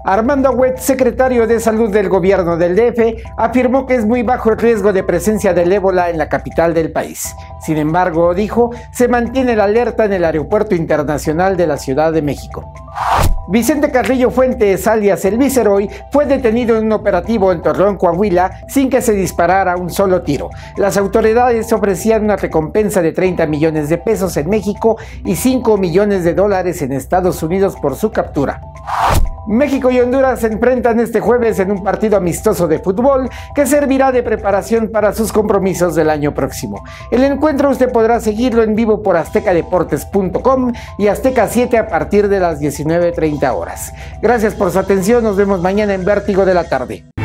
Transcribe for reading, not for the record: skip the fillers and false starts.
Armando Agüed, secretario de Salud del gobierno del DF, afirmó que es muy bajo el riesgo de presencia del ébola en la capital del país. Sin embargo, dijo, se mantiene la alerta en el Aeropuerto Internacional de la Ciudad de México. Vicente Carrillo Fuentes, alias El Viceroy, fue detenido en un operativo en Torreón, Coahuila, sin que se disparara un solo tiro. Las autoridades ofrecían una recompensa de 30 millones de pesos en México y 5 millones de dólares en Estados Unidos por su captura. México y Honduras se enfrentan este jueves en un partido amistoso de fútbol que servirá de preparación para sus compromisos del año próximo. El encuentro usted podrá seguirlo en vivo por aztecadeportes.com y Azteca 7 a partir de las 19:30 horas. Gracias por su atención, nos vemos mañana en Vértigo de la Tarde.